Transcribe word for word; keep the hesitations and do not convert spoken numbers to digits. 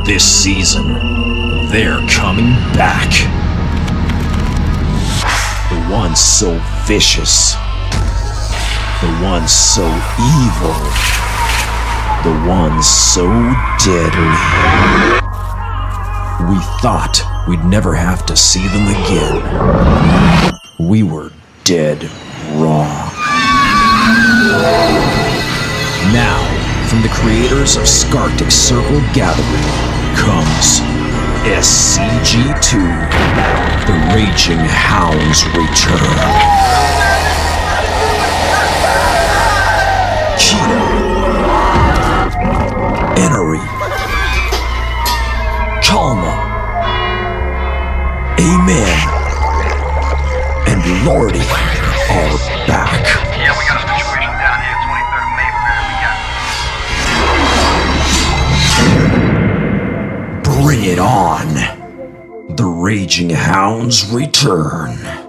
This season, they're coming back. The ones so vicious. The ones so evil. The ones so deadly. We thought we'd never have to see them again. We were dead wrong. Now, from the creators of Scartic Circle Gathering comes S C G two, The Raging Hounds Return. Cheetah, Enery, Kalma, Amen, and Lordy are back. Yeah, we got a situation down here, twenty-third of Mayfair. We got... Bring it on! The Raging Hounds return.